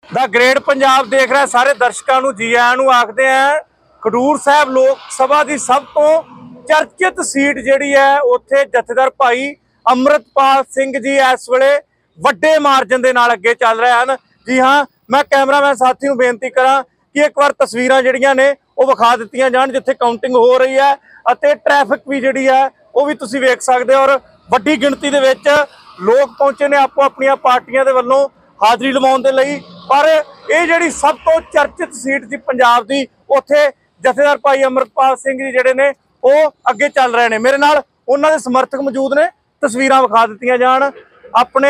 ਦਾ great Punjab ਦੇਖ ਰਿਹਾ ਸਾਰੇ ਦਰਸ਼ਕਾਂ ਨੂੰ ਜੀ ਆਇਆਂ ਨੂੰ ਆਖਦੇ ਆ। ਖਡੂਰ ਸਾਹਿਬ ਲੋਕ ਸਭਾ ਦੀ ਸਭ ਤੋਂ ਚਰਚਿਤ ਸੀਟ ਜਿਹੜੀ ਹੈ ਉੱਥੇ ਜਥੇਦਾਰ ਭਾਈ ਅੰਮ੍ਰਿਤਪਾਲ ਸਿੰਘ ਜੀ ਇਸ ਵੇਲੇ ਵੱਡੇ ਮਾਰਜਨ ਦੇ ਨਾਲ ਅੱਗੇ ਚੱਲ ਰਹੇ ਹਨ। ਜੀ ਹਾਂ, ਮੈਂ ਕੈਮਰਾਮੈਨ ਸਾਥੀ ਨੂੰ ਬੇਨਤੀ ਕਰਾਂ ਕਿ ਇੱਕ ਵਾਰ ਤਸਵੀਰਾਂ ਜਿਹੜੀਆਂ ਨੇ ਉਹ ਵਿਖਾ ਦਿੱਤੀਆਂ ਜਾਣ ਜਿੱਥੇ ਕਾਊਂਟਿੰਗ ਹੋ ਰਹੀ ਹੈ ਅਤੇ ਟ੍ਰੈਫਿਕ ਵੀ ਜਿਹੜੀ ਹੈ ਉਹ ਵੀ ਤੁਸੀਂ ਵੇਖ ਸਕਦੇ ਹੋ ਔਰ ਵੱਡੀ ਗਿਣਤੀ ਦੇ ਵਿੱਚ ਲੋਕ ਪਹੁੰਚੇ ਨੇ ਆਪੋ ਆਪਣੀਆਂ ਪਾਰਟੀਆਂ ਦੇ ਵੱਲੋਂ ਹਾਜ਼ਰੀ ਲਵਾਉਣ ਦੇ ਲਈ। ਪਰ ਇਹ ਜਿਹੜੀ ਸਭ ਤੋਂ ਚਰਚਿਤ ਸੀਟ ਸੀ ਪੰਜਾਬ ਦੀ, ਉੱਥੇ ਜਥੇਦਾਰ ਭਾਈ ਅੰਮ੍ਰਿਤਪਾਲ ਸਿੰਘ ਜੀ ਜਿਹੜੇ ਨੇ ਉਹ ਅੱਗੇ ਚੱਲ ਰਹੇ ਨੇ। ਮੇਰੇ ਨਾਲ ਉਹਨਾਂ ਦੇ ਸਮਰਥਕ ਮੌਜੂਦ ਨੇ, ਤਸਵੀਰਾਂ ਵਿਖਾ ਦਿੱਤੀਆਂ ਜਾਣ। ਆਪਣੇ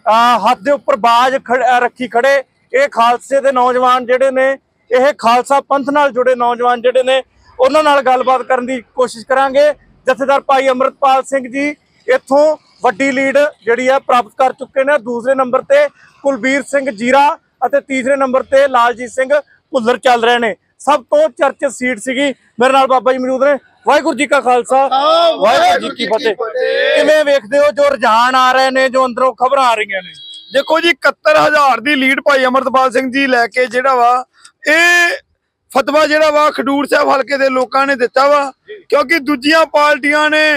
ਹੱਥ ਦੇ ਉੱਪਰ ਬਾਜ ਰੱਖੀ ਖੜੇ ਇਹ ਖਾਲਸੇ ਦੇ ਨੌਜਵਾਨ ਜਿਹੜੇ ਨੇ, ਇਹ ਖਾਲਸਾ ਪੰਥ ਨਾਲ ਜੁੜੇ ਨੌਜਵਾਨ ਜਿਹੜੇ ਨੇ, ਉਹਨਾਂ ਨਾਲ ਗੱਲਬਾਤ ਕਰਨ ਦੀ ਕੋਸ਼ਿਸ਼ ਕਰਾਂਗੇ। ਜਥੇਦਾਰ ਭਾਈ ਅੰਮ੍ਰਿਤਪਾਲ ਸਿੰਘ ਜੀ ਇੱਥੋਂ ਵੱਡੀ ਲੀਡ ਜਿਹੜੀ ਹੈ ਪ੍ਰਾਪਤ ਕਰ ਚੁੱਕੇ ਨੇ। ਦੂਸਰੇ ਨੰਬਰ ਤੇ ਕੁਲਬੀਰ ਸਿੰਘ ਜੀਰਾ ਅਤੇ ਤੀਸਰੇ ਨੰਬਰ ਤੇ ਲਾਲਜੀਤ ਸਿੰਘ ਭੁੱਲਰ ਚੱਲ ਰਹੇ ਨੇ। ਸਭ ਤੋਂ ਚਰਚਿਤ ਸੀਟ ਸੀਗੀ। ਮੇਰੇ ਨਾਲ ਬਾਬਾ ਜੀ ਮੌਜੂਦ ਨੇ। ਵਾਹਿਗੁਰੂ ਜੀ ਕਾ ਖਾਲਸਾ, ਵਾਹਿਗੁਰੂ ਜੀ ਕੀ ਫਤਿਹ। ਕਿਵੇਂ ਵੇਖਦੇ ਹੋ ਜੋ ਰੁਝਾਨ ਆ ਰਹੇ ਨੇ, ਜੋ ਅੰਦਰੋਂ ਖਬਰਾਂ ਆ ਰਹੀਆਂ ਨੇ? ਦੇਖੋ ਜੀ, 71,000 ਦੀ ਲੀਡ ਭਾਈ ਅੰਮ੍ਰਿਤਪਾਲ ਸਿੰਘ ਜੀ ਲੈ ਕੇ ਜਿਹੜਾ ਵਾ ਇਹ ਫਤਵਾ ਜਿਹੜਾ ਵਾ ਖਡੂਰ ਸਾਹਿਬ ਹਲਕੇ ਦੇ ਲੋਕਾਂ ਨੇ ਦਿੱਤਾ ਵਾ, ਕਿਉਂਕਿ ਦੂਜੀਆਂ ਪਾਰਟੀਆਂ ਨੇ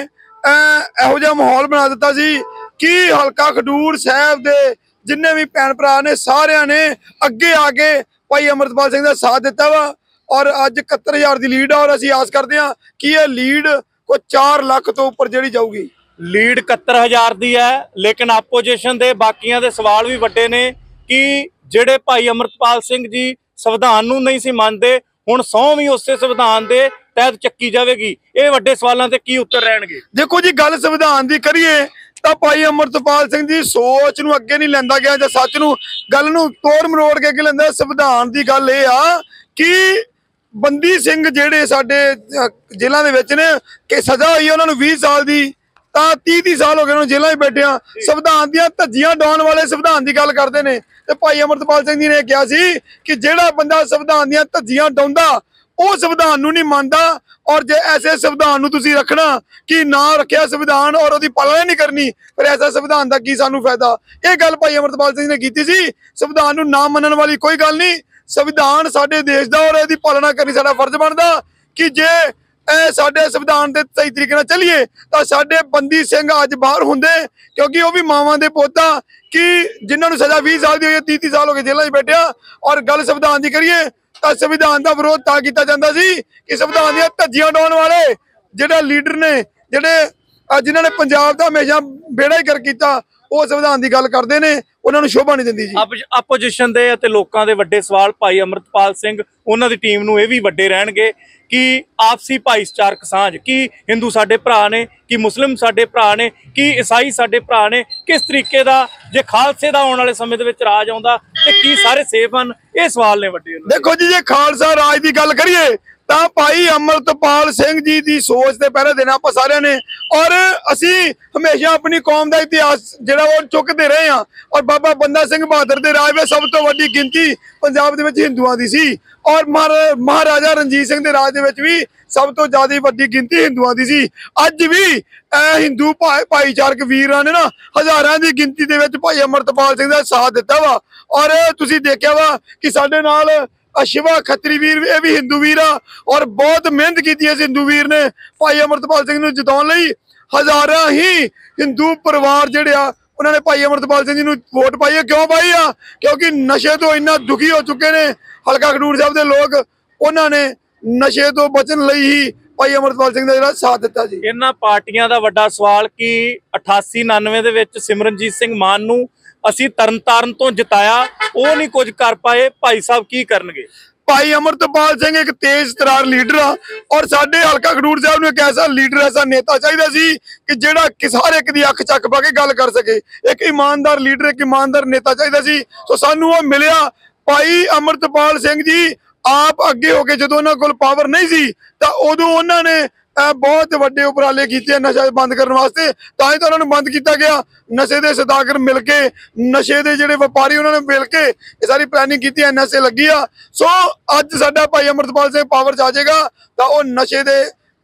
ਇਹੋ ਜਿਹਾ ਮਾਹੌਲ ਬਣਾ ਦਿੱਤਾ ਸੀ ਕਿ ਹਲਕਾ ਖਡੂਰ ਸਾਹਿਬ ਦੇ ਜਿੰਨੇ ਵੀ ਭੈਣ ਭਰਾ ਨੇ ਸਾਰਿਆਂ ਨੇ ਅੱਗੇ ਆ ਕੇ ਭਾਈ ਅੰਮ੍ਰਿਤਪਾਲ ਸਿੰਘ ਦਾ ਸਾਥ ਦਿੱਤਾ ਵਾ ਔਰ ਅੱਜ 71,000 ਦੀ ਲੀਡ ਆ ਔਰ ਅਸੀਂ ਆਸ ਕਰਦੇ ਹਾਂ ਕਿ ਇਹ ਲੀਡ ਕੋਈ 4 ਲੱਖ ਤੋਂ ਉੱਪਰ ਜਿਹੜੀ ਜਾਊਗੀ। ਲੀਡ 71,000 ਦੀ ਹੈ, ਲੇਕਿਨ ਆਪੋਜੀਸ਼ਨ ਦੇ ਬਾਕੀਆਂ ਦੇ ਸਵਾਲ ਵੀ ਵੱਡੇ ਨੇ ਕਿ ਜਿਹੜੇ ਭਾਈ ਅੰਮ੍ਰਿਤਪਾਲ ਸਿੰਘ ਜੀ ਸੰਵਿਧਾਨ ਨੂੰ ਨਹੀਂ ਸੀ ਮੰਨਦੇ, ਹੁਣ ਸਹੁੰ ਵੀ ਉਸੇ ਸੰਵਿਧਾਨ ਦੇ ਤਹਿਤ ਚੱਕੀ ਜਾਵੇਗੀ। ਇਹ ਵੱਡੇ ਸਵਾਲਾਂ ਤੇ ਕੀ ਉੱਤਰ ਰਹਿਣਗੇ? ਦੇਖੋ ਜੀ, ਗੱਲ ਸੰਵਿਧਾਨ ਦੀ ਕਰੀਏ ਤਾਂ ਭਾਈ ਅੰਮ੍ਰਿਤਪਾਲ ਸਿੰਘ ਦੀ ਸੋਚ ਨੂੰ ਅੱਗੇ ਨਹੀਂ ਲੈਂਦਾ ਗਿਆ ਜਾਂ ਸੱਚ ਨੂੰ ਗੱਲ ਨੂੰ ਤੋੜ ਮਰੋੜ ਕੇ ਅੱਗੇ ਲੈਂਦਾ। ਸੰਵਿਧਾਨ ਦੀ ਗੱਲ ਇਹ ਆ ਕਿ ਬੰਦੀ ਸਿੰਘ ਜਿਹੜੇ ਸਾਡੇ ਜੇਲ੍ਹਾਂ ਦੇ ਵਿੱਚ ਨੇ ਕਿ ਸਜ਼ਾ ਹੋਈ ਉਹਨਾਂ ਨੂੰ 20 ਸਾਲ ਦੀ, ਤਾਂ 30 ਸਾਲ ਹੋ ਗਏ ਉਹਨਾਂ ਨੂੰ ਜੇਲ੍ਹਾਂ 'ਚ ਬੈਠਿਆਂ। ਸੰਵਿਧਾਨ ਦੀਆਂ ਧੱਜੀਆਂ ਡਾਉਣ ਵਾਲੇ ਸੰਵਿਧਾਨ ਦੀ ਗੱਲ ਕਰਦੇ ਨੇ ਤੇ ਭਾਈ ਅੰਮ੍ਰਿਤਪਾਲ ਸਿੰਘ ਜੀ ਨੇ ਕਿਹਾ ਸੀ ਕਿ ਜਿਹੜਾ ਬੰਦਾ ਸੰਵਿਧਾਨ ਦੀਆਂ ਧੱਜੀਆਂ ਡਾਉਂਦਾ ਉਹ ਸੰਵਿਧਾਨ ਨੂੰ ਨਹੀਂ ਮੰਨਦਾ, ਔਰ ਜੇ ਐਸੇ ਸੰਵਿਧਾਨ ਨੂੰ ਤੁਸੀਂ ਰੱਖਣਾ ਕਿ ਨਾ ਰੱਖਿਆ ਸੰਵਿਧਾਨ ਔਰ ਉਹਦੀ ਪਾਲਣਾ ਨਹੀਂ ਕਰਨੀ, ਫਿਰ ਐਸਾ ਸੰਵਿਧਾਨ ਦਾ ਕੀ ਸਾਨੂੰ ਫਾਇਦਾ। ਇਹ ਗੱਲ ਭਾਈ ਅੰਮ੍ਰਿਤਪਾਲ ਸਿੰਘ ਨੇ ਕੀਤੀ ਸੀ। ਸੰਵਿਧਾਨ ਨੂੰ ਨਾ ਮੰਨਣ ਵਾਲੀ ਕੋਈ ਗੱਲ ਨਹੀਂ, ਸੰਵਿਧਾਨ ਸਾਡੇ ਦੇਸ਼ ਦਾ ਔਰ ਇਹਦੀ ਪਾਲਣਾ ਕਰਨੀ ਸਾਡਾ ਫਰਜ਼ ਬਣਦਾ ਕਿ ਜੇ ਇਹ ਸਾਡੇ ਸੰਵਿਧਾਨ ਦੇ ਸਹੀ ਤਰੀਕੇ ਨਾਲ ਚੱਲੀਏ ਤਾਂ ਸਾਡੇ ਬੰਦੀ ਸਿੰਘ ਅੱਜ ਬਾਹਰ ਹੁੰਦੇ, ਕਿਉਂਕਿ ਉਹ ਵੀ ਮਾਵਾਂ ਦੇ ਪੋਤਾ ਕਿ ਜਿਨ੍ਹਾਂ ਨੂੰ ਸਜ਼ਾ 20 ਸਾਲ ਦੀ ਹੋਈ ਹੈ, 30 ਸਾਲ ਹੋ ਗਏ ਜੇਲ੍ਹਾਂ 'ਚ ਬੈਠਿਆ। ਔਰ ਗੱਲ ਸੰਵਿਧਾਨ ਦੀ ਕਰੀਏ ਤਾਂ ਸੰਵਿਧਾਨ ਦਾ ਵਿਰੋਧ ਤਾਂ ਕੀਤਾ ਜਾਂਦਾ ਸੀ ਕਿ ਸੰਵਿਧਾਨ ਦੀਆਂ ਧੱਜੀਆਂ ਡਾਉਣ ਵਾਲੇ ਜਿਹੜੇ ਲੀਡਰ ਨੇ, ਜਿਹੜੇ ਜਿਨ੍ਹਾਂ ਨੇ ਪੰਜਾਬ ਦਾ ਹਮੇਸ਼ਾ ਬੇੜਾ ਹੀ ਕਰ ਕੀਤਾ, ਉਹ ਸੰਵਿਧਾਨ ਦੀ ਗੱਲ ਕਰਦੇ ਨੇ, ਉਹਨਾਂ ਨੂੰ ਸ਼ੋਭਾ ਨਹੀਂ ਦਿੰਦੀ ਜੀ। ਆਪੋਜੀਸ਼ਨ ਦੇ ਅਤੇ ਲੋਕਾਂ ਦੇ ਵੱਡੇ ਸਵਾਲ ਭਾਈ ਅੰਮ੍ਰਿਤਪਾਲ ਸਿੰਘ ਉਹਨਾਂ ਦੀ ਟੀਮ ਨੂੰ ਇਹ ਵੀ ਵੱਡੇ ਰਹਿਣਗੇ ਕਿ ਆਪਸੀ ਭਾਈਚਾਰਕ ਸਾਂਝ, ਕਿ ਹਿੰਦੂ ਸਾਡੇ ਭਰਾ ਨੇ, ਕਿ ਮੁਸਲਿਮ ਸਾਡੇ ਭਰਾ ਨੇ, ਕਿ ਈਸਾਈ ਸਾਡੇ ਭਰਾ ਨੇ, ਕਿਸ ਤਰੀਕੇ ਦਾ ਜੇ ਖਾਲਸੇ ਦਾ ਆਉਣ ਵਾਲੇ ਸਮੇਂ ਦੇ ਵਿੱਚ ਰਾਜ ਆਉਂਦਾ ਤੇ ਕੀ ਸਾਰੇ ਸੇਫ ਹਨ? ਇਹ ਸਵਾਲ ਨੇ ਵੱਡੇ। ਦੇਖੋ ਜੀ, ਜੇ ਖਾਲਸਾ ਰਾਜ ਦੀ ਗੱਲ ਕਰੀਏ ਤਾਂ ਭਾਈ ਅੰਮ੍ਰਿਤਪਾਲ ਸਿੰਘ ਜੀ ਦੀ ਸੋਚ ਤੇ ਪਹਿਰਾ ਦੇਣਾ ਆਪਾਂ ਸਾਰਿਆਂ ਨੇ, ਔਰ ਅਸੀਂ ਹਮੇਸ਼ਾ ਆਪਣੀ ਕੌਮ ਦਾ ਇਤਿਹਾਸ ਜਿਹੜਾ ਉਹ ਚੁੱਕਦੇ ਰਹੇ ਹਾਂ। ਔਰ ਬਾਬਾ ਬੰਦਾ ਸਿੰਘ ਬਹਾਦਰ ਦੇ ਰਾਜ ਵਿੱਚ ਸਭ ਤੋਂ ਵੱਡੀ ਗਿਣਤੀ ਪੰਜਾਬ ਦੇ ਵਿੱਚ ਹਿੰਦੂਆਂ ਦੀ ਸੀ, ਔਰ ਮਹਾਰਾਜਾ ਰਣਜੀਤ ਸਿੰਘ ਦੇ ਰਾਜ ਦੇ ਵਿੱਚ ਵੀ ਸਭ ਤੋਂ ਜ਼ਿਆਦਾ ਵੱਡੀ ਗਿਣਤੀ ਹਿੰਦੂਆਂ ਦੀ ਸੀ। ਅੱਜ ਵੀ ਹਿੰਦੂ ਭਾਈਚਾਰਕ ਵੀਰਾਂ ਨੇ ਨਾ ਹਜ਼ਾਰਾਂ ਦੀ ਗਿਣਤੀ ਦੇ ਵਿੱਚ ਭਾਈ ਅੰਮ੍ਰਿਤਪਾਲ ਸਿੰਘ ਦਾ ਸਾਥ ਦਿੱਤਾ ਵਾ। ਔਰ ਤੁਸੀਂ ਦੇਖਿਆ ਵਾ ਕਿ ਸਾਡੇ ਨਾਲ ਸ਼ਿਵਾ ਖੱਤਰੀ ਵੀਰ, ਇਹ ਵੀ ਹਿੰਦੂ ਵੀਰ ਆ ਔਰ ਬਹੁਤ ਮਿਹਨਤ ਕੀਤੀ ਇਸ ਹਿੰਦੂ ਵੀਰ ਨੇ ਭਾਈ ਅੰਮ੍ਰਿਤਪਾਲ ਸਿੰਘ ਨੂੰ ਜਿਤਾਉਣ ਲਈ। ਹਜ਼ਾਰਾਂ ਹੀ ਹਿੰਦੂ ਪਰਿਵਾਰ ਜਿਹੜੇ ਆ ਉਹਨਾਂ ਨੇ ਭਾਈ ਅੰਮ੍ਰਿਤਪਾਲ ਸਿੰਘ ਜੀ ਨੂੰ ਵੋਟ ਪਾਈ ਹੈ। ਕਿਉਂ ਪਾਈ ਆ? ਕਿਉਂਕਿ ਨਸ਼ੇ ਤੋਂ ਇੰਨਾ ਦੁਖੀ ਹੋ ਚੁੱਕੇ ਨੇ ਹਲਕਾ ਖਡੂਰ ਸਾਹਿਬ ਦੇ ਲੋਕ, ਉਹਨਾਂ ਨੇ ਨਸ਼ੇ ਤੋਂ ਬਚਣ ਲਈ ਹੀ ਭਾਈ ਅੰਮ੍ਰਿਤਪਾਲ ਸਿੰਘ ਦਾ ਜਿਹੜਾ ਸਾਥ ਦਿੱਤਾ ਜੀ। ਇਹਨਾਂ ਪਾਰਟੀਆਂ ਦਾ ਵੱਡਾ ਸਵਾਲ ਕਿ 88-99 ਦੇ ਵਿੱਚ ਸਿਮਰਨਜੀਤ ਸਿੰਘ ਮਾਨ ਨੂੰ ਅਸੀਂ ਤਰਨਤਾਰਨ ਤੋਂ ਜਿਤਾਇਆ, ਉਹ ਨਹੀਂ ਕੁਝ ਕਰ ਪਾਏ, ਭਾਈ ਸਾਹਿਬ ਕੀ ਕਰਨਗੇ? ਭਾਈ ਅੰਮ੍ਰਿਤਪਾਲ ਸਿੰਘ ਇੱਕ ਤੇਜ਼ ਤਰਾਰ ਲੀਡਰ ਆ ਔਰ ਸਾਡੇ ਹਲਕਾ ਖਡੂਰ ਸਾਹਿਬ ਨੂੰ ਇੱਕ ਐਸਾ ਲੀਡਰ, ਐਸਾ ਨੇਤਾ ਚਾਹੀਦਾ ਸੀ ਕਿ ਜਿਹੜਾ ਹਰ ਇੱਕ ਦੀ ਅੱਖ ਚੱਕ ਪਾ ਕੇ ਗੱਲ ਕਰ ਸਕੇ। ਇੱਕ ਇਮਾਨਦਾਰ ਲੀਡਰ, ਇੱਕ ਇਮਾਨਦਾਰ ਨੇਤਾ ਚਾਹੀਦਾ ਸੀ। ਸੋ ਸਾਨੂੰ ਉਹ ਮਿਲਿਆ। ਭਾਈ ਅੰਮ੍ਰਿਤਪਾਲ ਸਿੰਘ ਜੀ ਆਪ ਅੱਗੇ ਹੋ ਕੇ, ਜਦੋਂ ਉਹਨਾਂ ਕੋਲ ਪਾਵਰ ਨਹੀਂ ਸੀ ਤਾਂ ਉਦੋਂ ਉਹਨਾਂ ਨੇ ਬਹੁਤ ਵੱਡੇ ਉਪਰਾਲੇ ਕੀਤੇ ਨਸ਼ਾ ਬੰਦ ਕਰਨ ਵਾਸਤੇ, ਤਾਂ ਹੀ ਤਾਂ ਉਹਨਾਂ ਨੂੰ ਬੰਦ ਕੀਤਾ ਗਿਆ। ਨਸ਼ੇ ਦੇ ਸੌਦਾਗਰ ਮਿਲ ਕੇ, ਨਸ਼ੇ ਦੇ ਜਿਹੜੇ ਵਪਾਰੀ ਉਹਨਾਂ ਨੇ ਮਿਲ ਕੇ ਇਹ ਸਾਰੀ ਪਲੈਨਿੰਗ ਕੀਤੀ, NSA ਲੱਗੀ ਆ। ਸੋ ਅੱਜ ਸਾਡਾ ਭਾਈ ਅੰਮ੍ਰਿਤਪਾਲ ਸਿੰਘ ਪਾਵਰ 'ਚ ਆ ਜਾਏਗਾ ਤਾਂ ਉਹ ਨਸ਼ੇ ਦੇ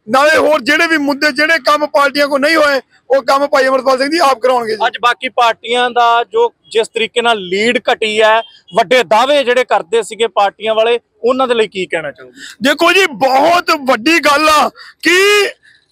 ਨਾਲੇ ਹੋਰ ਜਿਹੜੇ ਵੀ ਮੁੱਦੇ ਜਿਹੜੇ ਕੰਮ ਪਾਰਟੀਆਂ ਕੋ ਨਹੀਂ ਹੋਏ ਉਹ ਕੰਮ ਭਾਈ ਅਮਰਤਪਾਲ ਸਿੰਘ ਜੀ ਆਪ ਕਰਾਉਣਗੇ ਜੀ। ਅੱਜ ਬਾਕੀ ਪਾਰਟੀਆਂ ਦਾ ਜੋ ਜਿਸ ਤਰੀਕੇ ਨਾਲ ਲੀਡ ਘਟੀ ਹੈ, ਵੱਡੇ ਦਾਅਵੇ ਜਿਹੜੇ ਕਰਦੇ ਸੀਗੇ ਪਾਰਟੀਆਂ ਵਾਲੇ, ਉਹਨਾਂ ਦੇ ਲਈ ਕੀ ਕਹਿਣਾ ਚਾਹੋਗੇ? ਦੇਖੋ ਜੀ ਬਹੁਤ ਵੱਡੀ ਗੱਲ ਆ ਕਿ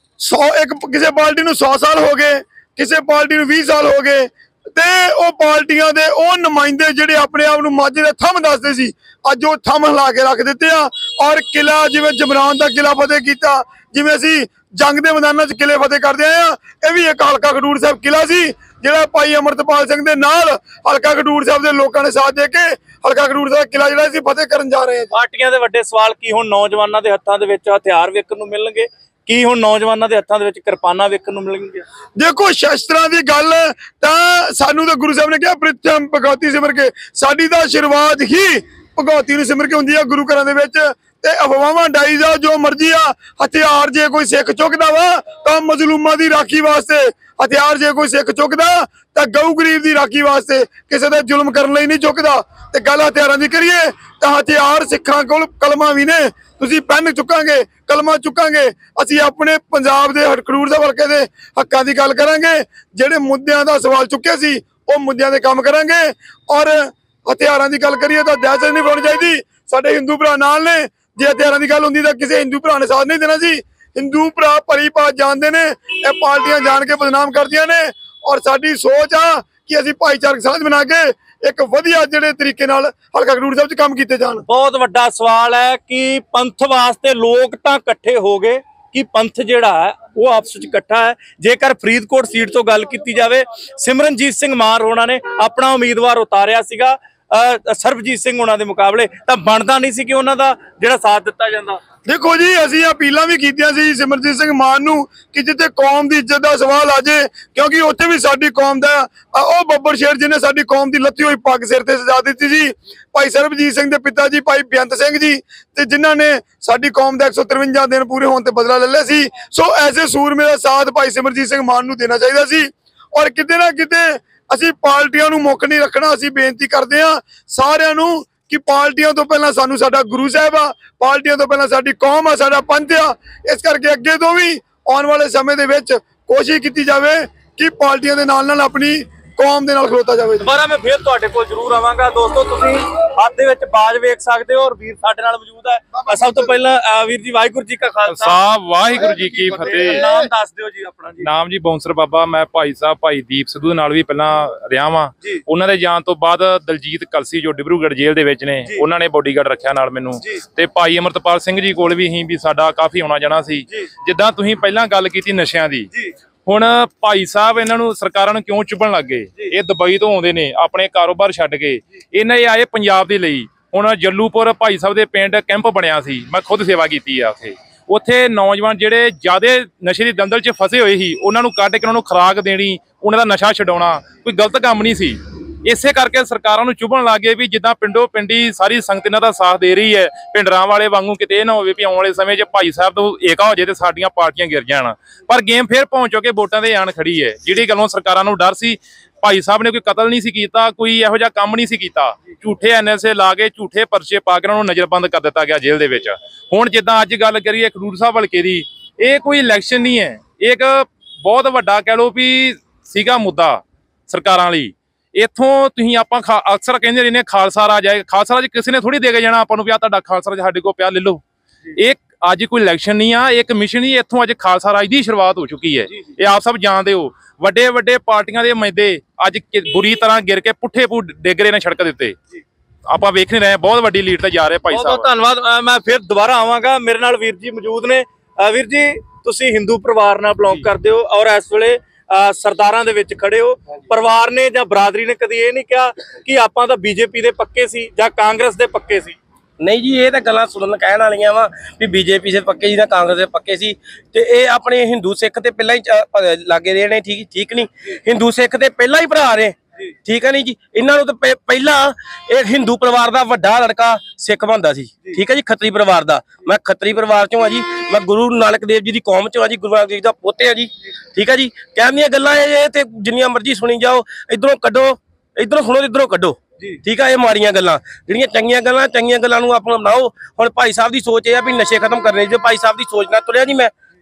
ਕਿਸੇ ਪਾਰਟੀ ਨੂੰ 100 ਸਾਲ ਹੋ ਗਏ, ਕਿਸੇ ਪਾਰਟੀ ਨੂੰ 20 ਸਾਲ ਹੋ ਗਏ ਤੇ ਉਹ ਪਾਰਟੀਆਂ ਦੇ ਉਹ ਨੁਮਾਇੰਦੇ ਜਿਹੜੇ ਆਪਣੇ ਆਪ ਨੂੰ ਮਾਝੇ ਦੇ ਥੰਮ ਦੱਸਦੇ ਸੀ, ਅੱਜ ਉਹ ਥੰਮ ਹਿਲਾ ਕੇ ਰੱਖ ਦਿੱਤੇ ਆ। ਔਰ ਕਿਲਾ ਜਿਵੇਂ ਜਮਰਾਨ ਦਾ ਕਿਲਾ ਫਤਿਹ ਕੀਤਾ, ਜਿਵੇਂ ਅਸੀਂ ਜੰਗ ਦੇ ਮੈਦਾਨਾਂ 'ਚ ਕਿਲੇ ਫਤਿਹ ਕਰਦੇ ਆਏ ਆ, ਇਹ ਵੀ ਇੱਕ ਹਲਕਾ ਖਡੂਰ ਸਾਹਿਬ ਕਿਲਾ ਸੀ ਜਿਹੜਾ ਭਾਈ ਅਮਰਤਪਾਲ ਸਿੰਘ ਦੇ ਨਾਲ ਹਲਕਾ ਖਡੂਰ ਸਾਹਿਬ ਦੇ ਲੋਕਾਂ ਨੇ ਸਾਥ ਦੇ ਕੇ ਹਲਕਾ ਖਡੂਰ ਸਾਹਿਬ ਕਿਲਾ ਜਿਹੜਾ ਅਸੀਂ ਫਤਿਹ ਕਰਨ ਜਾ ਰਹੇ ਹਾਂ। ਪਾਰਟੀਆਂ ਦੇ ਵੱਡੇ ਸਵਾਲ ਕੀ ਹੁਣ ਨੌਜਵਾਨਾਂ ਦੇ ਹੱਥਾਂ ਦੇ ਵਿੱਚ ਹਥਿਆਰ ਵੇਖਣ ਨੂੰ ਮਿਲਣਗੇ? ਕੀ ਹੁਣ ਨੌਜਵਾਨਾਂ ਦੇ ਹੱਥਾਂ ਦੇ ਵਿੱਚ ਕਿਰਪਾਨਾਂ ਵੇਖਣ ਨੂੰ ਮਿਲਣਗੀਆਂ? ਦੇਖੋ ਸ਼ਸਤਰਾਂ ਦੀ ਗੱਲ ਤਾਂ ਸਾਨੂੰ ਤਾਂ ਗੁਰੂ ਸਾਹਿਬ ਨੇ ਕਿਹਾ ਪ੍ਰਿਥਮ ਭਗਵਤੀ ਸਿਮਰ ਕੇ, ਸਾਡੀ ਤਾਂ ਸ਼ੁਰੂਆਤ ਹੀ ਭਗਵਤੀ ਨੂੰ ਸਿਮਰ ਕੇ ਹੁੰਦੀ ਆ ਗੁਰੂ ਘਰਾਂ ਦੇ ਵਿੱਚ। ਤੇ ਅਫਵਾਹਾਂ ਡਾਈ ਜਾ ਜੋ ਮਰਜ਼ੀ ਆ, ਹਥਿਆਰ ਜੇ ਕੋਈ ਸਿੱਖ ਚੁੱਕਦਾ ਵਾ ਤਾਂ ਮਜ਼ਲੂਮਾਂ ਦੀ ਰਾਖੀ ਵਾਸਤੇ, ਹਥਿਆਰ ਜੇ ਕੋਈ ਸਿੱਖ ਚੁੱਕਦਾ ਤਾਂ ਗਊ ਗਰੀਬ ਦੀ ਰਾਖੀ ਵਾਸਤੇ, ਕਿਸੇ ਦਾ ਜ਼ੁਲਮ ਕਰਨ ਲਈ ਨਹੀਂ ਚੁੱਕਦਾ। ਤੇ ਗੱਲ ਹਥਿਆਰਾਂ ਦੀ ਕਰੀਏ ਤਾਂ ਹਥਿਆਰ ਸਿੱਖਾਂ ਕੋਲ ਕਲਮਾਂ ਵੀ ਨੇ, ਤੁਸੀਂ ਪੈਨ ਚੁੱਕਾਂਗੇ, ਕਲਮਾਂ ਚੁੱਕਾਂਗੇ। ਅਸੀਂ ਆਪਣੇ ਪੰਜਾਬ ਦੇ ਖਡੂਰ ਸਾਹਿਬ ਹਲਕੇ ਦੇ ਹੱਕਾਂ ਦੀ ਗੱਲ ਕਰਾਂਗੇ, ਜਿਹੜੇ ਮੁੱਦਿਆਂ ਦਾ ਸਵਾਲ ਚੁੱਕਿਆ ਸੀ ਉਹ ਮੁੱਦਿਆਂ ਦੇ ਕੰਮ ਕਰਾਂਗੇ। ਔਰ ਹਥਿਆਰਾਂ ਦੀ ਗੱਲ ਕਰੀਏ ਤਾਂ ਦਹਿਸ਼ਤ ਨਹੀਂ ਪਾਉਣੀ ਚਾਹੀਦੀ, ਸਾਡੇ ਹਿੰਦੂ ਭਰਾ ਨਾਲ ਨੇ। ਜੇ ਹਥਿਆਰਾਂ ਦੀ ਗੱਲ ਹੁੰਦੀ ਤਾਂ ਕਿਸੇ ਹਿੰਦੂ ਭਰਾ ਨੇ ਸਾਥ ਨਹੀਂ ਦੇਣਾ ਸੀ। ਹਿੰਦੂ ਭਰਾ ਭਲੀ ਭਾਤ ਜਾਣਦੇ ਨੇ, ਇਹ ਪਾਰਟੀਆਂ ਜਾਣ ਕੇ ਬਦਨਾਮ ਕਰਦੀਆਂ ਨੇ। ਔਰ ਸਾਡੀ ਸੋਚ ਆ ਕਿ ਅਸੀਂ ਭਾਈਚਾਰਕ ਸਾਂਝ ਬਣਾ ਕੇ ਇੱਕ ਵਧੀਆ ਜਿਹੜੇ ਤਰੀਕੇ ਨਾਲ ਹਲਕਾ ਖਡੂਰ ਸਾਹਿਬ 'ਚ ਕੰਮ ਕੀਤੇ ਜਾਣ। ਬਹੁਤ ਵੱਡਾ ਸਵਾਲ ਹੈ ਕਿ ਪੰਥ ਵਾਸਤੇ ਲੋਕ ਤਾਂ ਇਕੱਠੇ ਹੋ ਗਏ, ਕਿ ਪੰਥ ਜਿਹੜਾ ਹੈ ਉਹ ਆਪਸ ਵਿੱਚ ਇਕੱਠਾ ਹੈ। ਜੇਕਰ ਫਰੀਦਕੋਟ ਸੀਟ ਤੋਂ ਗੱਲ ਕੀਤੀ ਜਾਵੇ, ਸਿਮਰਨਜੀਤ ਸਿੰਘ ਮਾਨ ਹੋਣਾ ਨੇ ਆਪਣਾ ਉਮੀਦਵਾਰ ਉਤਾਰਿਆ ਸੀਗਾ ਸਰਬਜੀਤ ਸਿੰਘ ਹੋਣਾ ਦੇ ਮੁਕਾਬਲੇ, ਤਾਂ ਬਣਦਾ ਨਹੀਂ ਸੀ ਕਿ ਉਹਨਾਂ ਦਾ ਜਿਹੜਾ ਸਾਥ ਦਿੱਤਾ ਜਾਂਦਾ। ਦੇਖੋ ਜੀ ਅਸੀਂ ਅਪੀਲਾਂ ਵੀ ਕੀਤੀਆਂ ਸੀ ਸਿਮਰਜੀਤ ਸਿੰਘ ਮਾਨ ਨੂੰ ਕਿ ਜਿੱਥੇ ਕੌਮ ਦੀ ਇੱਜ਼ਤ ਦਾ ਸਵਾਲ ਆ ਜੇ, ਕਿਉਂਕਿ ਉੱਥੇ ਵੀ ਸਾਡੀ ਕੌਮ ਦਾ ਉਹ ਬੱਬਰ ਸ਼ੇਰ ਜਿਹਨੇ ਸਾਡੀ ਕੌਮ ਦੀ ਲੱਥੀ ਹੋਈ ਪੱਗ ਸਿਰ ਤੇ ਸਜਾ ਦਿੱਤੀ ਸੀ, ਭਾਈ ਸਰਬਜੀਤ ਸਿੰਘ ਦੇ ਪਿਤਾ ਜੀ ਭਾਈ ਬੇਅੰਤ ਸਿੰਘ ਜੀ, ਤੇ ਜਿਨ੍ਹਾਂ ਨੇ ਸਾਡੀ ਕੌਮ ਦਾ 153 ਦਿਨ ਪੂਰੇ ਹੋਣ ਤੇ ਬਦਲਾ ਲੈ ਲਿਆ ਸੀ। ਸੋ ਐਸੇ ਸੂਰਮੇ ਦਾ ਸਾਥ ਭਾਈ ਸਿਮਰਜੀਤ ਸਿੰਘ ਮਾਨ ਨੂੰ ਦੇਣਾ ਚਾਹੀਦਾ ਸੀ। ਔਰ ਕਿਤੇ ਨਾ ਕਿਤੇ ਅਸੀਂ ਪਾਰਟੀਆਂ ਨੂੰ ਮੁੱਖ ਨਹੀਂ ਰੱਖਣਾ। ਅਸੀਂ ਬੇਨਤੀ ਕਰਦੇ ਹਾਂ ਸਾਰਿਆਂ ਨੂੰ ਕਿ ਪਾਰਟੀਆਂ ਤੋਂ ਪਹਿਲਾਂ ਸਾਨੂੰ ਸਾਡਾ ਗੁਰੂ ਸਾਹਿਬ ਆ, ਪਾਰਟੀਆਂ ਤੋਂ ਪਹਿਲਾਂ ਸਾਡੀ ਕੌਮ ਆ, ਸਾਡਾ ਪੰਥ ਆ। ਇਸ ਕਰਕੇ ਅੱਗੇ ਤੋਂ ਵੀ ਆਉਣ ਵਾਲੇ ਸਮੇਂ ਦੇ ਵਿੱਚ ਕੋਸ਼ਿਸ਼ ਕੀਤੀ ਜਾਵੇ ਕਿ ਪਾਰਟੀਆਂ ਦੇ ਨਾਲ ਨਾਲ ਆਪਣੀ ਕੌਮ ਦੇ ਨਾਲ ਖਲੋਤਾ ਜਾਵੇ। ਦੁਬਾਰਾ ਮੈਂ ਫੇਰ ਤੁਹਾਡੇ ਕੋਲ ਜ਼ਰੂਰ ਆਵਾਂਗਾ। ਦੋਸਤੋ ਤੁਸੀਂ ਹੱਥ ਦੇ ਵਿੱਚ ਬਾਜ ਵੇਖ ਸਕਦੇ ਹੋ ਔਰ ਵੀਰ ਸਾਡੇ ਨਾਲ ਮੌਜੂਦ ਹੈ। ਸਭ ਤੋਂ ਪਹਿਲਾਂ ਵੀਰ ਜੀ ਵਾਹਿਗੁਰੂ ਜੀ ਕਾ ਖਾਲਸਾ, ਵਾਹਿਗੁਰੂ ਜੀ ਕੀ ਫਤਿਹ। ਨਾਮ ਦੱਸ ਦਿਓ ਜੀ ਆਪਣਾ। ਜੀ ਨਾਮ ਜੀ ਬੌਂਸਰ ਬਾਬਾ। ਮੈਂ ਭਾਈ ਸਾਹਿਬ ਭਾਈ ਦੀਪ ਸਿੱਧੂ ਦੇ ਨਾਲ ਵੀ ਪਹਿਲਾਂ ਰਿਹਾ ਵਾਂ। ਉਹਨਾਂ ਦੇ ਜਾਣ ਤੋਂ ਬਾਅਦ ਦਲਜੀਤ ਕਲਸੀ ਜੋ ਡਿਬਰੂਗੜ੍ਹ ਜੇਲ੍ਹ ਦੇ ਵਿੱਚ ਨੇ, ਉਹਨਾਂ ਨੇ ਬੋਡੀਗਾਰਡ ਰੱਖਿਆ ਨਾਲ ਮੈਨੂੰ। ਤੇ ਭਾਈ ਅਮਰਤਪਾਲ ਸਿੰਘ ਜੀ ਕੋਲ ਵੀ ਅਸੀਂ ਵੀ ਸਾਡਾ ਕਾਫੀ ਆਉਣਾ ਜਾਣਾ ਸੀ। ਜਿੱਦਾਂ ਤੁਸੀਂ ਪਹਿਲਾਂ ਗੱਲ ਕੀਤੀ ਨਸ਼ਿਆਂ ਦੀ, ਹੁਣ ਭਾਈ ਸਾਹਿਬ ਇਹਨਾਂ ਨੂੰ ਸਰਕਾਰਾਂ ਨੂੰ ਕਿਉਂ ਚੁੱਭਣ ਲੱਗ ਗਏ? ਇਹ ਦੁਬਈ ਤੋਂ ਆਉਂਦੇ ਨੇ ਆਪਣੇ ਕਾਰੋਬਾਰ ਛੱਡ ਕੇ, ਇਹਨਾਂ ਇਹ ਆਏ ਪੰਜਾਬ ਦੇ ਲਈ। ਹੁਣ ਜੱਲੂਪੁਰ ਭਾਈ ਸਾਹਿਬ ਦੇ ਪਿੰਡ ਕੈਂਪ ਬਣਿਆ ਸੀ, ਮੈਂ ਖੁਦ ਸੇਵਾ ਕੀਤੀ ਆ ਉੱਥੇ। ਉੱਥੇ ਨੌਜਵਾਨ ਜਿਹੜੇ ਜ਼ਿਆਦਾ ਨਸ਼ੇ ਦੀ ਦਲਦਲ 'ਚ ਫਸੇ ਹੋਏ ਸੀ, ਉਹਨਾਂ ਨੂੰ ਕੱਢ ਕੇ ਉਹਨਾਂ ਨੂੰ ਖੁਰਾਕ ਦੇਣੀ, ਉਹਨਾਂ ਦਾ ਨਸ਼ਾ ਛਡਾਉਣਾ ਕੋਈ ਗਲਤ ਕੰਮ ਨਹੀਂ ਸੀ। ਇਸੇ ਕਰਕੇ ਸਰਕਾਰਾਂ ਨੂੰ ਚੁਭਣ ਲੱਗ ਗਏ ਵੀ ਜਿੱਦਾਂ ਪਿੰਡੋ ਪਿੰਡੀ ਸਾਰੀ ਸੰਗਤ ਇਹਨਾਂ ਦਾ ਸਾਥ ਦੇ ਰਹੀ ਹੈ, ਭਿੰਡਰਾਂ ਵਾਲੇ ਵਾਂਗੂ ਕਿਤੇ ਇਹ ਨਾ ਹੋਵੇ ਵੀ ਆਉਣ ਵਾਲੇ ਸਮੇਂ 'ਚ ਭਾਈ ਸਾਹਿਬ ਤੋਂ ਏਕਾ ਹੋ ਜਾਏ ਤੇ ਸਾਡੀਆਂ ਪਾਰਟੀਆਂ ਗਿਰ ਜਾਣ। ਪਰ ਗੇਮ ਫੇਰ ਪਹੁੰਚ ਚੁੱਕੇ ਵੋਟਾਂ ਦੇ ਆਣ ਖੜੀ ਹੈ। ਜਿਹੜੀ ਗੱਲੋਂ ਸਰਕਾਰਾਂ ਨੂੰ ਡਰ ਸੀ, ਭਾਈ ਸਾਹਿਬ ਨੇ ਕੋਈ ਕਤਲ ਨਹੀਂ ਸੀ ਕੀਤਾ, ਕੋਈ ਇਹੋ ਜਿਹਾ ਕੰਮ ਨਹੀਂ ਸੀ ਕੀਤਾ। ਝੂਠੇ NSA ਲਾ ਕੇ ਝੂਠੇ ਪਰਚੇ ਪਾ ਕੇ ਉਹਨਾਂ ਨੂੰ ਨਜ਼ਰਬੰਦ ਕਰ ਦਿੱਤਾ ਗਿਆ ਜੇਲ੍ਹ ਦੇ ਵਿੱਚ। ਹੁਣ ਜਿੱਦਾਂ ਅੱਜ ਗੱਲ ਕਰੀਏ ਖਡੂਰ ਸਾਹਿਬ ਹਲਕੇ ਦੀ, ਇਹ ਕੋਈ ਇਲੈਕਸ਼ਨ ਨਹੀਂ ਹੈ, ਇਹ ਇੱਕ ਬਹੁਤ ਵੱਡਾ ਕਹਿ ਲਓ ਵੀ ਸੀਗਾ ਮੁੱਦਾ ਸਰਕਾਰਾਂ ਲਈ। ਇੱਥੋਂ ਤੁਸੀਂ ਆਪਾਂ ਅਕਸਰ ਕਹਿੰਦੇ ਰਹਿੰਦੇ ਖਾਲਸਾ ਰਾਜ ਹੈ, ਖਾਲਸਾ ਰਾਜ ਕਿਸੇ ਨੇ ਥੋੜੀ ਦੇ ਕੇ ਜਾਣਾ ਆਪਾਂ ਨੂੰ ਵੀ ਆ ਤੁਹਾਡਾ ਖਾਲਸਾ ਰਾਜ ਸਾਡੇ ਕੋਲ ਪਿਆ ਲੈ ਲਓ। ਇਹ ਅੱਜ ਕੋਈ ਇਲੈਕਸ਼ਨ ਨਹੀਂ ਆ, ਇੱਕ ਮਿਸ਼ਨ ਹੀ। ਇੱਥੋਂ ਅੱਜ ਖਾਲਸਾ ਰਾਜ ਦੀ ਸ਼ੁਰੂਆਤ ਹੋ ਚੁੱਕੀ ਹੈ, ਇਹ ਆਪ ਸਭ ਜਾਣਦੇ ਹੋ। ਵੱਡੇ ਵੱਡੇ ਪਾਰਟੀਆਂ ਦੇ ਮੈਦੇ ਅੱਜ ਬੁਰੀ ਤਰ੍ਹਾਂ ਗਿਰ ਕੇ ਪੁੱਠੇ ਡਿੱਗ ਰਹੇ ਨੇ ਸੜਕ ਦੇ ਉੱਤੇ। ਆਪਾਂ ਵੇਖ ਨਹੀਂ ਰਹੇ, ਬਹੁਤ ਵੱਡੀ ਲੀਡ ਤੇ ਜਾ ਰਹੇ ਭਾਈ ਸਾਹਿਬ। ਬਹੁਤ ਧੰਨਵਾਦ। ਮੈਂ ਫਿਰ ਦੁਬਾਰਾ ਆਵਾਂਗਾ। ਮੇਰੇ ਨਾਲ ਵੀਰ ਜੀ ਮੌਜੂਦ ਨੇ। ਵੀਰ ਜੀ ਤੁਸੀਂ ਹਿੰਦੂ ਪਰਿਵਾਰ ਨਾਲ ਬਿਲੋਂਗ ਕਰਦੇ ਹੋ ਔਰ ਇਸ ਵੇਲੇ ਸਰਦਾਰਾਂ ਦੇ ਵਿੱਚ ਖੜੇ ਹੋ। ਪਰਿਵਾਰ ਨੇ ਜਾਂ ਬਰਾਦਰੀ ਨੇ ਕਦੀ ਇਹ ਨਹੀਂ ਕਿਹਾ ਕਿ ਆਪਾਂ ਤਾਂ BJP ਦੇ ਪੱਕੇ ਸੀ ਜਾਂ ਕਾਂਗਰਸ ਦੇ ਪੱਕੇ ਸੀ? ਨਹੀਂ ਜੀ, ਇਹ ਤਾਂ ਗੱਲਾਂ ਸੁਣਨ ਕਹਿਣ ਵਾਲੀਆਂ ਵਾ ਵੀ BJP ਦੇ ਪੱਕੇ ਸੀ ਜਾਂ ਕਾਂਗਰਸ ਦੇ ਪੱਕੇ ਸੀ। ਤੇ ਇਹ ਆਪਣੇ ਹਿੰਦੂ ਸਿੱਖ ਤੇ ਪਹਿਲਾਂ ਹੀ ਲਾਗੇ ਰਹੇ ਨੇ। ਠੀਕ ਨਹੀਂ, ਹਿੰਦੂ ਸਿੱਖ ਤੇ ਪਹਿਲਾਂ ਹੀ ਭਰਾ ਰਹੇ, ਠੀਕ ਹੈ ਨਹੀਂ ਜੀ। ਇਹਨਾਂ ਨੂੰ ਤਾਂ ਪਹਿਲਾਂ ਇਹ ਹਿੰਦੂ ਪਰਿਵਾਰ ਦਾ ਵੱਡਾ ਲੜਕਾ ਸਿੱਖ ਬਣਦਾ ਸੀ, ਠੀਕ ਹੈ ਜੀ, ਖੱਤਰੀ ਪਰਿਵਾਰ ਦਾ। ਮੈਂ ਖੱਤਰੀ ਪਰਿਵਾਰ ਚੋਂ ਆ ਜੀ, ਮੈਂ ਗੁਰੂ ਨਾਨਕ ਦੇਵ ਜੀ ਦੀ ਕੌਮ ਚੋਂ ਆ ਜੀ, ਗੁਰੂ ਨਾਨਕ ਦੇਵ ਦਾ ਪੋਤੇ ਆ ਜੀ, ਠੀਕ ਹੈ ਜੀ। ਕਹਿਣ ਦੀਆਂ ਗੱਲਾਂ ਇਹ ਤੇ ਜਿੰਨੀਆਂ ਮਰਜ਼ੀ ਸੁਣੀ ਜਾਓ, ਇਧਰੋਂ ਕੱਢੋ, ਇਧਰੋਂ ਸੁਣੋ, ਇਧਰੋਂ ਕੱਢੋ, ਠੀਕ ਆ। ਇਹ ਮਾੜੀਆਂ ਗੱਲਾਂ, ਜਿਹੜੀਆਂ ਚੰਗੀਆਂ ਗੱਲਾਂ ਨੂੰ ਆਪਣਾ ਬਣਾਓ। ਹੁਣ ਭਾਈ ਸਾਹਿਬ ਦੀ ਸੋਚ ਇਹ ਆ ਵੀ ਨਸ਼ੇ ਖਤਮ ਕਰਨੇ, ਜੇ ਭਾਈ ਸਾਹਿਬ ਦੀ ਸੋਚ ਨਾਲ ਤੁਰਿਆ ਜੀ ਮੈਂ,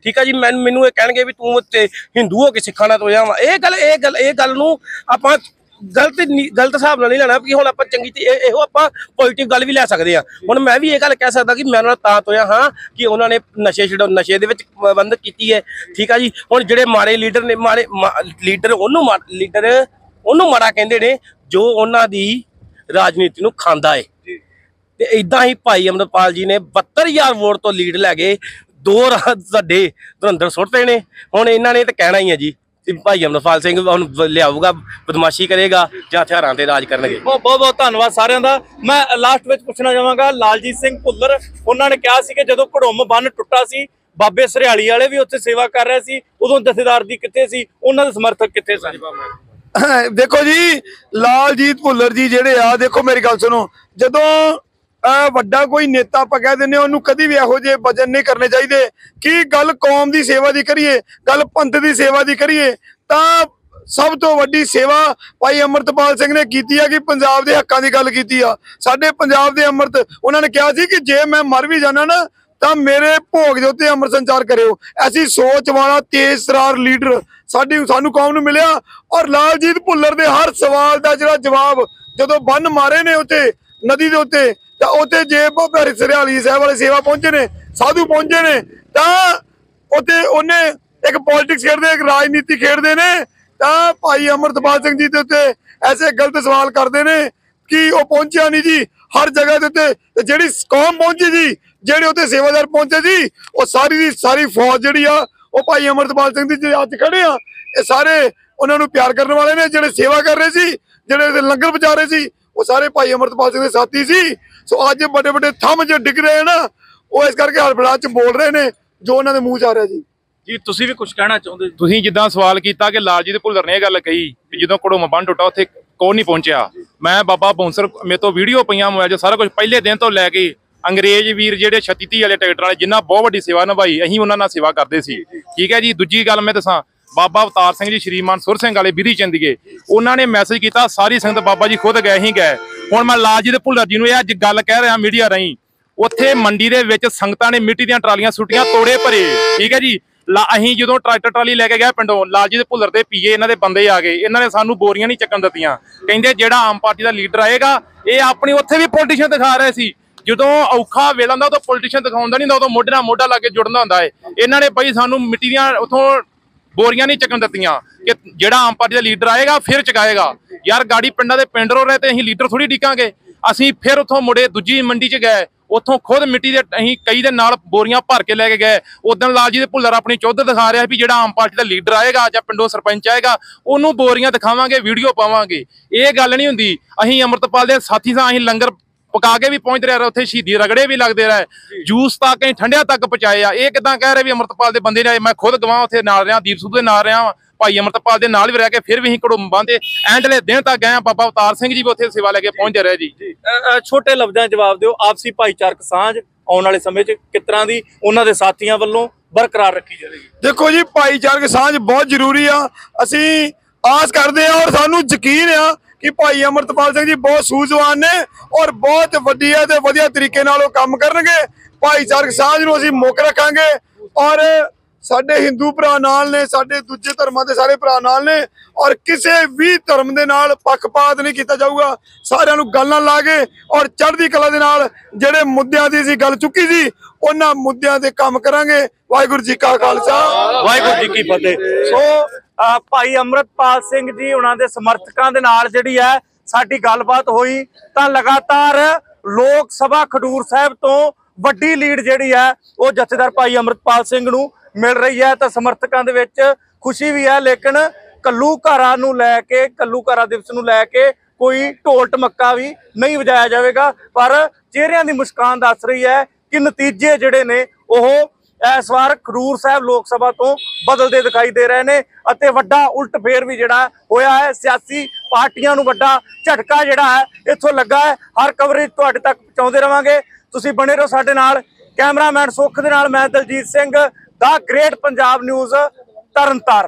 ਠੀਕ ਆ ਜੀ। ਮੈਨੂੰ ਇਹ ਕਹਿਣਗੇ ਵੀ ਤੂੰ ਤੇ ਹਿੰਦੂ ਹੋ ਕੇ ਸਿੱਖਾਂ ਨਾਲ ਤੋਇਆ ਵਾ। ਇਹ ਗੱਲ ਨੂੰ ਆਪਾਂ ਗਲਤ ਹਿਸਾਬ ਨਾਲ ਨਹੀਂ ਲੈਣਾ ਕਿ ਹੁਣ ਆਪਾਂ ਚੰਗੀ ਇਹੋ ਆਪਾਂ ਪੋਜ਼ਿਟਿਵ ਗੱਲ ਵੀ ਲੈ ਸਕਦੇ ਆ। ਹੁਣ ਮੈਂ ਵੀ ਇਹ ਗੱਲ ਕਹਿ ਸਕਦਾ ਕਿ ਮੈਂ ਉਹਨਾਂ ਨਾਲ ਤਾਂ ਤੋਇਆ ਹਾਂ ਕਿ ਉਹਨਾਂ ਨੇ ਨਸ਼ੇ ਦੇ ਵਿੱਚ ਬੰਦ ਕੀਤੀ ਹੈ, ਠੀਕ ਆ ਜੀ। ਹੁਣ ਜਿਹੜੇ ਮਾੜੇ ਲੀਡਰ ਨੇ ਲੀਡਰ ਉਹਨੂੰ ਮਾੜਾ ਕਹਿੰਦੇ ਨੇ ਜੋ ਉਹਨਾਂ ਦੀ ਰਾਜਨੀਤੀ ਨੂੰ ਖਾਂਦਾ ਹੈ। ਤੇ ਇਦਾਂ ਹੀ ਭਾਈ ਅਮਰਪਾਲ ਜੀ ਨੇ 72,000 ਵੋਟ ਤੋਂ ਲੀਡ ਲੈ ਗਏ, 2 ਰਾਤ ਸਾਡੇ ਧੁਰੰਦਰ ਸੁੱਟਦੇ ਨੇ। ਹੁਣ ਇਹਨਾਂ ਨੇ ਤਾਂ ਕਹਿਣਾ ਹੀ ਹੈ ਜੀ ਭਾਈ ਅਮਰਪਾਲ ਸਿੰਘ ਹੁਣ ਲਿਆਊਗਾ, ਬਦਮਾਸ਼ੀ ਕਰੇਗਾ ਜਾਂ ਹਥਿਆਰਾਂ ਤੇ ਰਾਜ ਕਰਨਗੇ। ਬਹੁਤ ਬਹੁਤ ਧੰਨਵਾਦ ਸਾਰਿਆਂ ਦਾ। ਮੈਂ ਲਾਸਟ ਵਿੱਚ ਪੁੱਛਣਾ ਚਾਹਾਂਗਾ ਲਾਲਜੀਤ ਸਿੰਘ ਭੁੱਲਰ, ਉਹਨਾਂ ਨੇ ਕਿਹਾ ਸੀ ਕਿ ਜਦੋਂ ਘੜੁੰਮ ਬੰਨ ਟੁੱਟਾ ਸੀ ਬਾਬੇ ਸਰਿਆਲੀ ਵਾਲੇ ਵੀ ਉੱਥੇ ਸੇਵਾ ਕਰ ਰਹੇ ਸੀ, ਉਦੋਂ ਜਥੇਦਾਰ ਜੀ ਕਿੱਥੇ ਸੀ, ਉਹਨਾਂ ਦੇ ਸਮਰਥਕ ਕਿੱਥੇ ਸਨ? ਦੇਖੋ ਜੀ ਲਾਲਜੀਤ ਭੁੱਲਰ ਜੀ ਜਿਹੜੇ ਆ, ਦੇਖੋ ਮੇਰੀ ਗੱਲ ਸੁਣੋ, ਜਦੋਂ ਵੱਡਾ ਕੋਈ ਨੇਤਾ ਆਪਾਂ ਕਹਿ ਦਿੰਦੇ ਉਹਨੂੰ ਕਦੀ ਵੀ ਇਹੋ ਜਿਹੇ ਵਜਨ ਨਹੀਂ ਕਰਨੇ ਚਾਹੀਦੇ ਕਿ ਗੱਲ ਕੌਮ ਦੀ ਸੇਵਾ ਦੀ ਕਰੀਏ, ਗੱਲ ਪੰਥ ਦੀ ਸੇਵਾ ਦੀ ਕਰੀਏ। ਤਾਂ ਸਭ ਤੋਂ ਵੱਡੀ ਸੇਵਾ ਭਾਈ ਅਮਰਤਪਾਲ ਸਿੰਘ ਨੇ ਕੀਤੀ ਆ ਕਿ ਪੰਜਾਬ ਦੇ ਹੱਕਾਂ ਦੀ ਗੱਲ ਕੀਤੀ ਆ। ਸਾਡੇ ਪੰਜਾਬ ਦੇ ਅੰਮ੍ਰਿਤ, ਉਹਨਾਂ ਨੇ ਕਿਹਾ ਸੀ ਕਿ ਜੇ ਮੈਂ ਮਰ ਵੀ ਜਾਣਾ ਨਾ ਤਾਂ ਮੇਰੇ ਭੋਗ ਦੇ ਉੱਤੇ ਅੰਮ੍ਰਿਤ ਸੰਚਾਰ ਕਰਿਓ। ਐਸੀ ਸੋਚ ਵਾਲਾ ਤੇਜ਼ ਤਰਾਰ ਲੀਡਰ ਸਾਨੂੰ ਕੌਮ ਨੂੰ ਮਿਲਿਆ। ਔਰ ਲਾਲਜੀਤ ਭੁੱਲਰ ਦੇ ਹਰ ਸਵਾਲ ਦਾ ਜਿਹੜਾ ਜਵਾਬ, ਜਦੋਂ ਬੰਨ ਮਾਰੇ ਨੇ ਉੱਤੇ ਨਦੀ ਦੇ ਉੱਤੇ, ਤਾਂ ਉੱਥੇ ਜੇ ਬਾਬਾ ਸਰਿਆਲੀ ਸਾਹਿਬ ਵਾਲੇ ਸੇਵਾ ਪਹੁੰਚੇ ਨੇ, ਸਾਧੂ ਪਹੁੰਚੇ ਨੇ, ਤਾਂ ਉੱਥੇ ਉਹਨੇ ਇੱਕ ਪੋਲਿਟਿਕਸ ਖੇਡਦੇ, ਇੱਕ ਰਾਜਨੀਤੀ ਖੇਡਦੇ ਨੇ। ਤਾਂ ਭਾਈ ਅਮਰਤਪਾਲ ਸਿੰਘ ਜੀ ਦੇ ਉੱਤੇ ਐਸੇ ਗਲਤ ਸਵਾਲ ਕਰਦੇ ਨੇ ਕਿ ਉਹ ਪਹੁੰਚਿਆ ਨਹੀਂ ਜੀ ਹਰ ਜਗ੍ਹਾ ਦੇ ਉੱਤੇ। ਜਿਹੜੀ ਕੌਮ ਪਹੁੰਚੀ ਜੀ, ਜਿਹੜੇ ਉੱਥੇ ਸੇਵਾਦਾਰ ਪਹੁੰਚੇ ਜੀ, ਉਹ ਸਾਰੀ ਦੀ ਸਾਰੀ ਫੌਜ ਜਿਹੜੀ ਆ ਉਹ ਭਾਈ ਅਮਰਤਪਾਲ ਸਿੰਘ ਦੀ ਅੱਜ ਖੜੇ ਆ, ਇਹ ਸਾਰੇ ਉਹਨਾਂ ਨੂੰ ਪਿਆਰ ਕਰਨ ਵਾਲੇ ਨੇ। ਜਿਹੜੇ ਸੇਵਾ ਕਰ ਰਹੇ ਸੀ, ਜਿਹੜੇ ਲੰਗਰ ਪਹੁੰਚਾ ਰਹੇ ਸੀ, ਉਹ ਸਾਰੇ ਭਾਈ ਅਮਰਤਪਾਲ ਸਿੰਘ ਦੇ ਸਾਥੀ ਸੀ। ਸੋ ਅੱਜ ਵੱਡੇ ਵੱਡੇ ਥੰਮ ਜੋ ਡਿੱਗ ਰਹੇ ਨਾ, ਉਹ ਇਸ ਕਰਕੇ ਹੜਬੜਾ ਚ ਬੋਲ ਰਹੇ ਨੇ ਜੋ ਉਹਨਾਂ ਦੇ ਮੂੰਹ ਚ ਆ ਰਿਹਾ ਜੀ। ਜੀ ਤੁਸੀਂ ਵੀ ਕੁਝ ਕਹਿਣਾ ਚਾਹੁੰਦੇ? ਤੁਸੀਂ ਜਿੱਦਾਂ ਸਵਾਲ ਕੀਤਾ ਕਿ ਲਾਲਜੀਤ ਭੁੱਲਰ ਨੇ ਇਹ ਗੱਲ ਕਹੀ ਕਿ ਜਦੋਂ ਘੜੁੰਮ ਬੰਨ ਟੁੱਟਾ ਉੱਥੇ ਕੌਣ ਨਹੀਂ ਪਹੁੰਚਿਆ। ਮੈਂ ਬਾਬਾ ਬੌਂਸਰ, ਮੇਰੇ ਤੋਂ ਵੀਡੀਓ ਪਈਆਂ ਮੋਬਾਈਲ 'ਚ ਸਾਰਾ ਕੁਝ, ਪਹਿਲੇ ਦਿਨ ਤੋਂ ਲੈ ਕੇ ਅੰਗਰੇਜ਼ ਵੀਰ ਜਿਹੜੇ 36 ਵਾਲੇ ਟਿਕਟ ਵਾਲੇ ਜਿਨ੍ਹਾਂ ਬਹੁਤ ਵੱਡੀ ਸੇਵਾ ਨਿਭਾਈ, ਅਸੀਂ ਉਹਨਾਂ ਨਾਲ ਸੇਵਾ ਕਰਦੇ ਸੀ, ਠੀਕ ਹੈ ਜੀ। ਦੂਜੀ ਗੱਲ ਮੈਂ ਦੱਸਾਂ, ਬਾਬਾ ਅਵਤਾਰ ਸਿੰਘ ਜੀ, ਸ਼੍ਰੀਮਾਨ ਸੁਰ ਸਿੰਘ ਵਾਲੇ ਵਿਧੀ ਚੰਦੀਏ, ਉਹਨਾਂ ਨੇ ਮੈਸੇਜ ਕੀਤਾ, ਸਾਰੀ ਸੰਗਤ ਬਾਬਾ ਜੀ ਖੁਦ ਗਏ ਹੀ ਗਏ। ਹੁਣ ਮੈਂ ਲਾਲਜੀਤ ਭੁੱਲਰ ਜੀ ਨੂੰ ਇਹ ਅੱਜ ਗੱਲ ਕਹਿ ਰਿਹਾ ਮੀਡੀਆ ਰਾਹੀਂ, ਉੱਥੇ ਮੰਡੀ ਦੇ ਵਿੱਚ ਸੰਗਤਾਂ ਨੇ ਮਿੱਟੀ ਦੀਆਂ ਟਰਾਲੀਆਂ ਸੁੱਟੀਆਂ, ਤੋੜੇ ਭਰੇ, ਠੀਕ ਹੈ ਜੀ। ਅਸੀਂ ਜਦੋਂ ਟਰੈਕਟਰ ਟਰਾਲੀ ਲੈ ਕੇ ਗਏ ਪਿੰਡੋਂ, ਲਾਲਜੀਤ ਭੁੱਲਰ ਦੇ ਪੀਏ ਇਹਨਾਂ ਦੇ ਬੰਦੇ ਆ ਗਏ, ਇਹਨਾਂ ਨੇ ਸਾਨੂੰ ਬੋਰੀਆਂ ਨਹੀਂ ਚੱਕਣ ਦਿੱਤੀਆਂ। ਕਹਿੰਦੇ ਜਿਹੜਾ ਆਮ ਪਾਰਟੀ ਦਾ ਲੀਡਰ ਆਏਗਾ, ਇਹ ਆਪਣੀ ਉੱਥੇ ਵੀ ਪੋਲੀਟੀਸ਼ੀਅਨ ਦਿਖਾ ਰਹੇ ਸੀ। ਜਦੋਂ ਔਖਾ ਵੇਲਾ ਹੁੰਦਾ ਉਦੋਂ ਪੋਲੀਟੀਸ਼ੀਅਨ ਦਿਖਾਉਂਦਾ ਨਹੀਂ ਹੁੰਦਾ, ਉਦੋਂ ਮੋਢੇ ਨਾਲ ਮੋਢਾ ਲਾ ਕੇ ਜੁੜਨਾ ਹੁੰਦਾ ਹੈ। ਇਹਨਾਂ ਨੇ ਬਈ ਸਾਨੂੰ ਮਿੱਟੀ ਦੀਆਂ ਉੱਥੋਂ ਬੋਰੀਆਂ ਨਹੀਂ ਚੱਕਣ ਦਿੱਤੀਆਂ ਕਿ ਜਿਹੜਾ ਆਮ ਪਾਰਟੀ ਦਾ ਲੀਡਰ ਆਏਗਾ ਫਿਰ ਚਕਾਏਗਾ। ਯਾਰ ਗਾੜੀ ਪਿੰਡਾਂ ਦੇ ਪਿੰਡ ਰੋ ਰਹੇ ਤੇ ਅਸੀਂ ਲੀਡਰ ਥੋੜੀ ਡੀਕਾਂਗੇ। ਅਸੀਂ ਫਿਰ ਉੱਥੋਂ ਮੁੜੇ ਦੂਜੀ ਮੰਡੀ 'ਚ ਗਏ, ਉੱਥੋਂ ਖੁਦ ਮਿੱਟੀ ਦੇ ਅਸੀਂ ਕਈ ਦੇ ਨਾਲ ਬੋਰੀਆਂ ਭਰ ਕੇ ਲੈ ਕੇ ਗਏ। ਉਦੋਂ ਲਾਲਜੀਤ ਭੁੱਲਰ ਆਪਣੀ ਚੌਧਰ ਦਿਖਾ ਰਿਹਾ ਵੀ ਜਿਹੜਾ ਆਮ ਪਾਰਟੀ ਦਾ ਲੀਡਰ ਆਏਗਾ ਜਾਂ ਪਿੰਡੋਂ ਸਰਪੰਚ ਆਏਗਾ ਉਹਨੂੰ ਬੋਰੀਆਂ ਦਿਖਾਵਾਂਗੇ, ਵੀਡੀਓ ਪਾਵਾਂਗੇ। ਇਹ ਗੱਲ ਨਹੀਂ ਹੁੰਦੀ। ਅਸੀਂ ਅਮਰਤਪਾਲ ਦੇ ਸਾਥੀ ਸਾਂ, ਅਸੀਂ ਲੰਗਰ ਪਕਾ ਕੇ ਵੀ ਪਹੁੰਚਦੇ ਰਹੇ, ਉੱਥੇ ਸ਼ਹੀਦੀ ਰਗੜੇ ਵੀ ਲੱਗਦੇ ਰਹੇ, ਜੂਸ ਤੱਕ ਅਸੀਂ ਠੰਡਿਆਂ ਤੱਕ ਪਹੁੰਚਾਏ ਆ। ਇਹ ਕਿਦਾਂ ਕਹਿ ਰਹੇ ਵੀ ਅਮਰਤਪਾਲ ਦੇ ਬੰਦੇ ਨੇ? ਮੈਂ ਖੁਦ ਗਵਾਹ ਉੱਥੇ ਨਾਲ ਰਿਹਾ, ਦੀਪ ਸਿੱਧੂ ਦੇ ਨਾਲ ਰਿਹਾ, ਭਾਈ ਅਮਰਤਪਾਲ ਦੇ ਨਾਲ ਵੀ ਰਹਿ ਕੇ ਫਿਰ ਵੀ ਅਸੀਂ ਘੜੁੰਮ ਬੰਨ੍ਹਦੇ ਐਂਡਲੇ ਦਿਨ ਤੱਕ ਗਏ ਆ। ਬਾਬਾ ਅਵਤਾਰ ਸਿੰਘ ਜੀ ਵੀ ਉੱਥੇ ਸੇਵਾ ਲੈ ਕੇ ਪਹੁੰਚਦੇ ਰਹੇ ਜੀ। ਛੋਟੇ ਲਫ਼ਜ਼ਾਂ ਜਵਾਬ ਦਿਓ, ਆਪਸੀ ਭਾਈਚਾਰਕ ਸਾਂਝ ਆਉਣ ਵਾਲੇ ਸਮੇਂ 'ਚ ਕਿਸ ਤਰ੍ਹਾਂ ਦੀ ਉਹਨਾਂ ਦੇ ਸਾਥੀਆਂ ਵੱਲੋਂ ਬਰਕਰਾਰ ਰੱਖੀ ਜਾਵੇਗੀ? ਦੇਖੋ ਜੀ, ਭਾਈਚਾਰਕ ਸਾਂਝ ਬਹੁਤ ਜ਼ਰੂਰੀ ਆ। ਅਸੀਂ ਆਸ ਕਰਦੇ ਆ ਔਰ ਸਾਨੂੰ ਯਕੀਨ ਆ ਕਿ ਭਾਈ ਅਮਰਤਪਾਲ ਸਿੰਘ ਜੀ ਬਹੁਤ ਸੂਝਵਾਨ ਨੇ ਔਰ ਬਹੁਤ ਵਧੀਆ ਤੇ ਵਧੀਆ ਤਰੀਕੇ ਨਾਲ ਉਹ ਕੰਮ ਕਰਨਗੇ। ਭਾਈਚਾਰਕ ਸਾਂਝ ਨੂੰ ਅਸੀਂ ਮੁੱਖ ਰੱਖਾਂਗੇ ਔਰ ਸਾਡੇ ਹਿੰਦੂ ਭਰਾ ਨਾਲ ਨੇ, ਸਾਡੇ ਦੂਜੇ ਧਰਮਾਂ ਦੇ ਸਾਰੇ ਭਰਾ ਨਾਲ ਨੇ ਔਰ ਕਿਸੇ ਵੀ ਧਰਮ ਦੇ ਨਾਲ ਪੱਖਪਾਤ ਨਹੀਂ ਕੀਤਾ ਜਾਊਗਾ। ਸਾਰਿਆਂ ਨੂੰ ਗੱਲ ਨਾਲ ਲਾ ਕੇ ਔਰ ਚੜ੍ਹਦੀ ਕਲਾ ਦੇ ਨਾਲ ਜਿਹੜੇ ਮੁੱਦਿਆਂ ਦੀ ਅਸੀਂ ਗੱਲ ਚੁੱਕੀ ਸੀ ਉਹਨਾਂ ਮੁੱਦਿਆਂ ਤੇ ਕੰਮ ਕਰਾਂਗੇ। ਵਾਹਿਗੁਰੂ ਜੀ ਕਾ ਖਾਲਸਾ, ਵਾਹਿਗੁਰੂ ਜੀ ਕੀ ਫਤਿਹ। ਸੋ ਭਾਈ ਅਮਰਤਪਾਲ ਸਿੰਘ ਜੀ ਉਹਨਾਂ ਦੇ ਸਮਰਥਕਾਂ ਦੇ ਨਾਲ ਜਿਹੜੀ ਹੈ ਸਾਡੀ ਗੱਲਬਾਤ ਹੋਈ ਤਾਂ ਲਗਾਤਾਰ ਲੋਕ ਸਭਾ ਖਡੂਰ ਸਾਹਿਬ ਤੋਂ ਵੱਡੀ ਲੀਡ ਜਿਹੜੀ ਹੈ ਉਹ ਜਥੇਦਾਰ ਭਾਈ ਅਮਰਤਪਾਲ ਸਿੰਘ ਨੂੰ ਮਿਲ ਰਹੀ ਹੈ। ਤਾਂ ਸਮਰਥਕਾਂ ਦੇ ਵਿੱਚ ਖੁਸ਼ੀ ਵੀ ਹੈ, ਲੇਕਿਨ ਘੱਲੂਘਾਰਾ ਨੂੰ ਲੈ ਕੇ, ਘੱਲੂਘਾਰਾ ਦਿਵਸ ਨੂੰ ਲੈ ਕੇ ਕੋਈ ਢੋਲ ਢਮੱਕਾ ਵੀ ਨਹੀਂ ਵਜਾਇਆ ਜਾਵੇਗਾ। ਪਰ ਚਿਹਰਿਆਂ ਦੀ ਮੁਸਕਾਨ ਦੱਸ ਰਹੀ ਹੈ ਕਿ ਨਤੀਜੇ ਜਿਹੜੇ ਨੇ ਉਹ ਇਸ ਵਾਰ ਖਡੂਰ ਸਾਹਿਬ ਲੋਕ ਸਭਾ ਤੋਂ ਬਦਲਦੇ ਦਿਖਾਈ ਦੇ ਰਹੇ ਨੇ ਅਤੇ ਵੱਡਾ ਉਲਟ ਫੇਰ ਵੀ ਜਿਹੜਾ ਹੋਇਆ ਹੈ। ਸਿਆਸੀ ਪਾਰਟੀਆਂ ਨੂੰ ਵੱਡਾ ਝਟਕਾ ਜਿਹੜਾ ਹੈ ਇੱਥੋਂ ਲੱਗਾ ਹੈ। ਹਰ ਕਵਰੇਜ ਤੁਹਾਡੇ ਤੱਕ ਪਹੁੰਚਾਉਂਦੇ ਰਵਾਂਗੇ, ਤੁਸੀਂ ਬਣੇ ਰਹੋ ਸਾਡੇ ਨਾਲ। ਕੈਮਰਾਮੈਨ ਸੁੱਖ ਦੇ ਨਾਲ ਮੈਂ Daljit Singh, the great Punjab news, Tarn Taran.